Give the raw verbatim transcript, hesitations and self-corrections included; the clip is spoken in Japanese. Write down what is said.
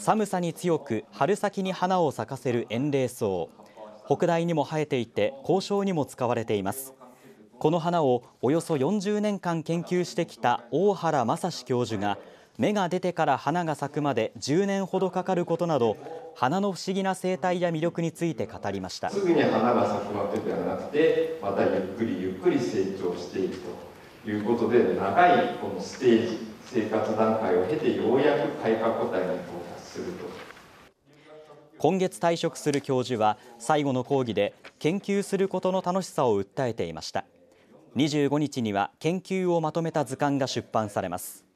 寒さに強く春先に花を咲かせる延齢草。北大にも生えていて交渉にも使われています。この花をおよそよんじゅうねんかん研究してきた大原正史教授が、芽が出てから花が咲くまでじゅうねんほどかかることなど、花の不思議な生態や魅力について語りました。 すぐに花が咲くわけではなくて、またゆっくりゆっくり成長していくということで、長いこのステージ、生活段階を経てようやく開花個体に到達すると。 今月退職する教授は最後の講義で研究することの楽しさを訴えていました。にじゅうごにちには研究をまとめた図鑑が出版されます。